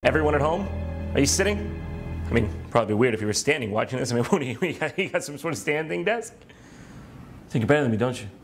Everyone at home? Are you sitting? I mean, probably weird if you were standing watching this. I mean, what do you got some sort of standing desk? Think you're better than me, don't you?